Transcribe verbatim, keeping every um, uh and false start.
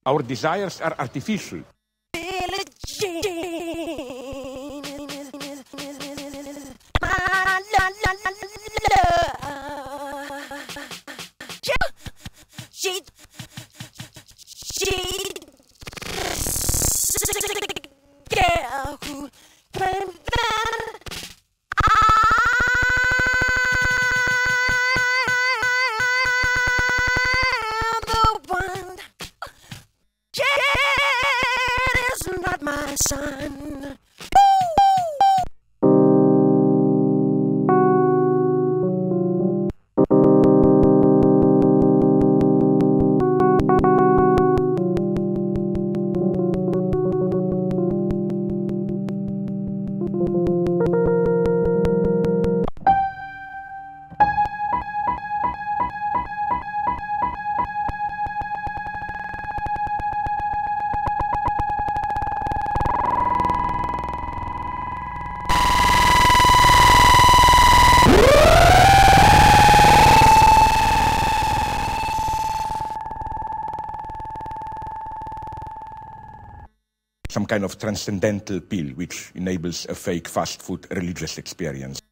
Our desires are artificial. She, she, girl who claimed that I'm the one. Jed is not my son. Some kind of transcendental pill which enables a fake fast food religious experience.